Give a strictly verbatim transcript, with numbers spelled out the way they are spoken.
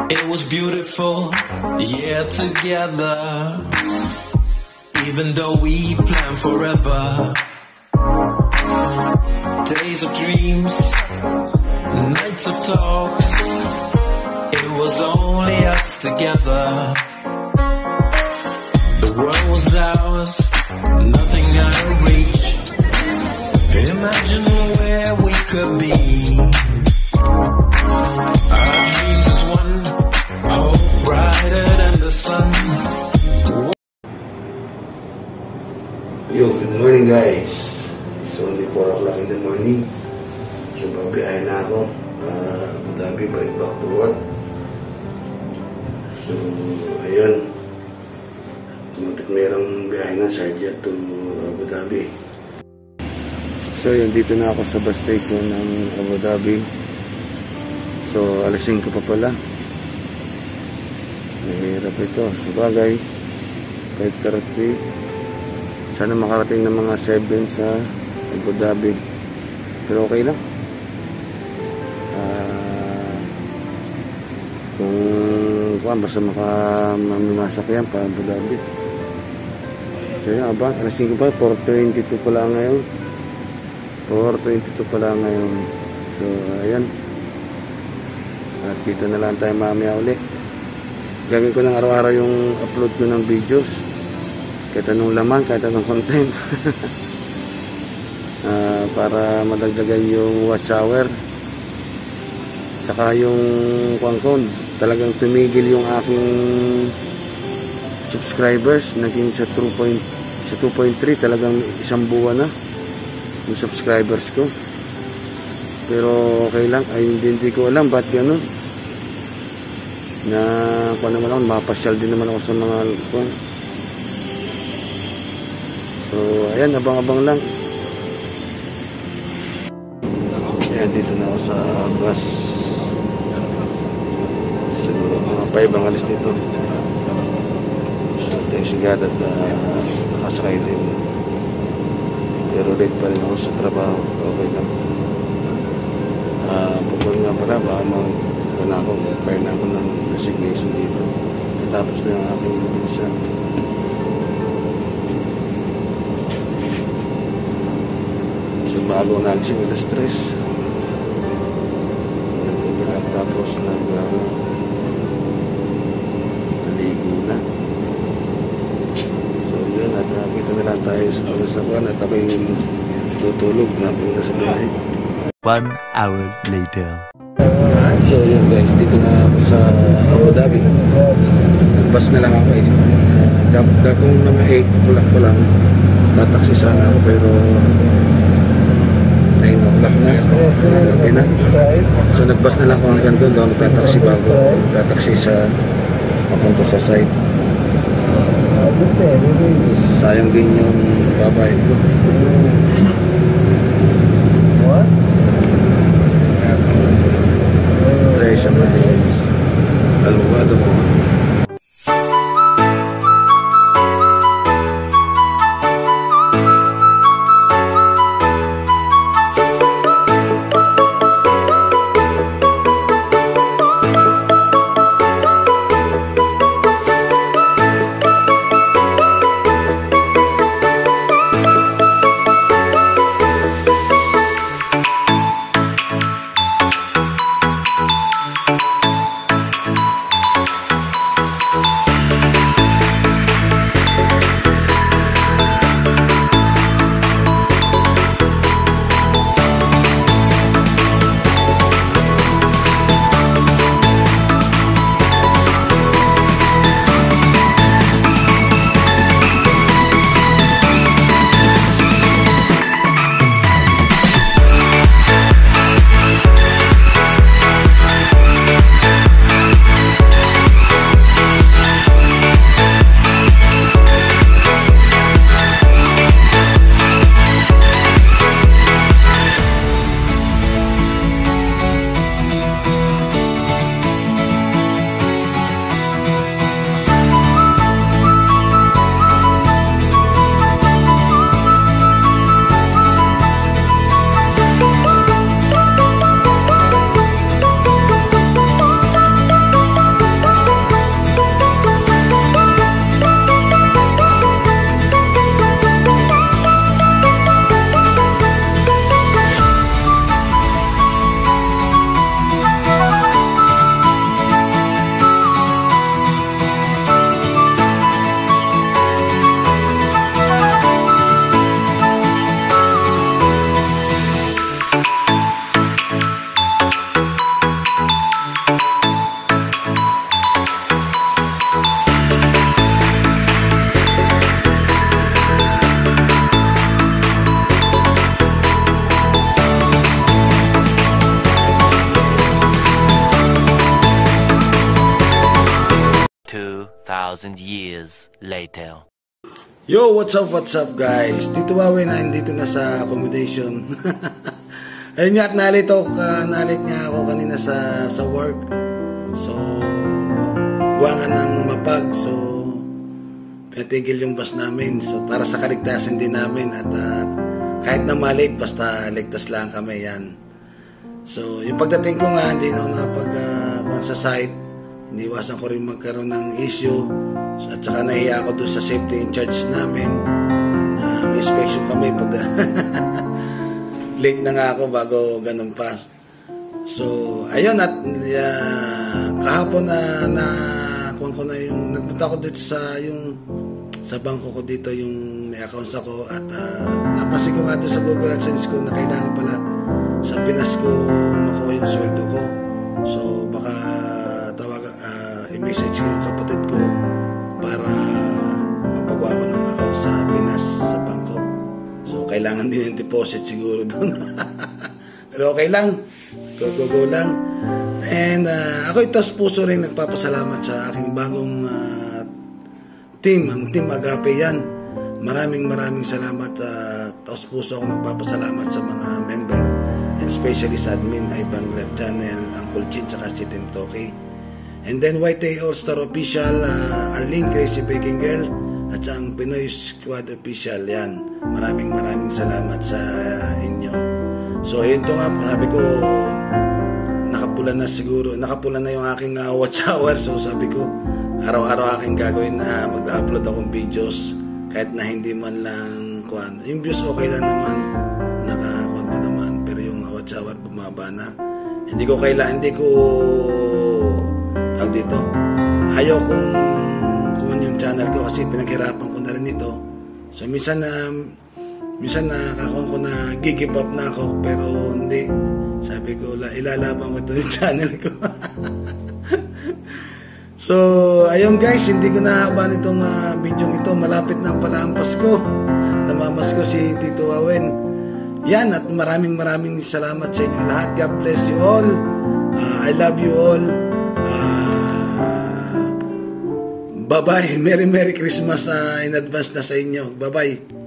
It was beautiful, yeah, together. Even though we planned forever. Days of dreams, nights of talks. It was only us together. The world was ours, nothing out of reach. Imagine where we could be. Our dreams is one, hope brighter than the sun. Yo, good morning guys. So, only four o'clock in the morning. So, babiyahin na ako. Uh, Abu Dhabi, balik back to work. So, ayun. Tumatik merong biyahe na Sharjah to Abu Dhabi. So, yun, dito na ako sa bus station ng Abu Dhabi. So, alas singko pa pala. Mahirap ito. Sabagay, five thirty. Sana makarating ng mga seven sa Abu Dhabi. Pero okay lang. Uh, kung kung basta makamamasakyan pa Abu Dhabi. So yun, abang, alas singko pa, four twenty-two pala ngayon. four twenty-two pala ngayon. So, ayan. At dito na lang tayo mamaya ulit. Gagawin ko lang araw-araw yung upload ko ng videos. Kahit anong laman, kahit anong content. uh, para madagdagan yung watch hour. Saka yung kuangkon. Talagang tumigil yung aking subscribers. Naging sa two point three. Talagang isang buwan na yung subscribers ko. Pero okay lang. Ay, hindi, hindi ko alam ba't gano'n. Na kung naman ako, mapasyal din naman ako sa mga kung. So, ayan, abang-abang lang. Ayan, dito na ako sa bus. Siguro mga five ang alis dito. So, thanks God at uh, nakasakay din. Pero late pa rin ako sa trabaho. Okay lang. Uh, Pagod nga pala, baka mag na ako, fire na ako ng resignation dito. Tapos na yung aking visa. So, bago nagsing alas stress. Nagbibilag tapos nag uh, naligo na. So, yun. At nakita na lang tayo sa kasabuan at ako yung tutulog habang nasa biyahe. One hour later. So yun guys, dito na ako sa Abu Dhabi. Nag-bus na lang ako eh. Uh, kung mga eight o'clock pa lang, tataksi sana ako pero nine o'clock na. Okay na. So nag-bus na lang ako hanggang doon. Doon tataksi bago. Tataksi sa papunta sa site. Sayang din yung babayad ko. What? Sa Madrid, Alwado mo. thousand years later. Yo, what's up, what's up guys? Tito Wawe na nandito na sa accommodation. Ayun nga at nalit ako, uh, nalit nga ako kanina sa, sa work. So, buwangan ng mapag. So, pinatigil yung bus namin. So, para sa kaligtasan din namin. At uh, kahit na malate, basta ligtas lang kami yan. So, yung pagdating ko nga, hindi na ako nakapag uh, sa site. Iniwasan ko rin magkaroon ng issue. At saka nahiya ako doon sa safety in charge namin na may inspection kami pag late na nga ako bago ganun pa. So ayun at uh, kahapon na na kuha ko na yung nagpunta ko dito sa yung sa bangko ko dito yung may accounts ako at uh, napansin ko nga doon sa Google AdSense ko na kailangan pala sa Pinas ko makuha yung sweldo ko. So baka tawag uh, i-message ko yung kapatid ko para magpagawa ko ng account sa Pinas, sa bangko. So, kailangan din yung deposit siguro doon. Pero okay lang. Go, go, go lang. And uh, ako itas puso rin nagpapasalamat sa aking bagong uh, team, ang Team Agape yan. Maraming maraming salamat. Uh, taos puso ako nagpapasalamat sa mga member and especially sa admin, Ibang Left Channel, Uncle Chin, saka si Tim Toki. And then Y T A All-Star Official, uh, Arlene Crazy Baking Girl, at ang Pinoy Squad Official, yan. Maraming maraming salamat sa inyo. So, yun to nga, sabi ko, nakapula na siguro, nakapula na yung aking uh, watch hour. So, sabi ko, araw-araw aking gagawin na mag-upload akong videos, kahit na hindi man lang, kuhan. Yung views okay lang naman, nakakuhan pa naman, pero yung watch hour bumaba na. Hindi ko kailangan, hindi ko tawag dito, ayaw kong kuman yung channel ko kasi pinaghirapan ko na rin ito. So minsan na minsan na kakakuha ko na give up na ako, pero hindi, sabi ko ilalaban ko ito yung channel ko. So ayun guys, hindi ko nahaban itong uh, video ito, malapit na pala ang Pasko, namamasko si Tito Wawen yan, at maraming maraming salamat sa inyo lahat. God bless you all. uh, I love you all. uh, Bye-bye. Merry Merry Christmas uh, in advance na sa inyo. Bye-bye.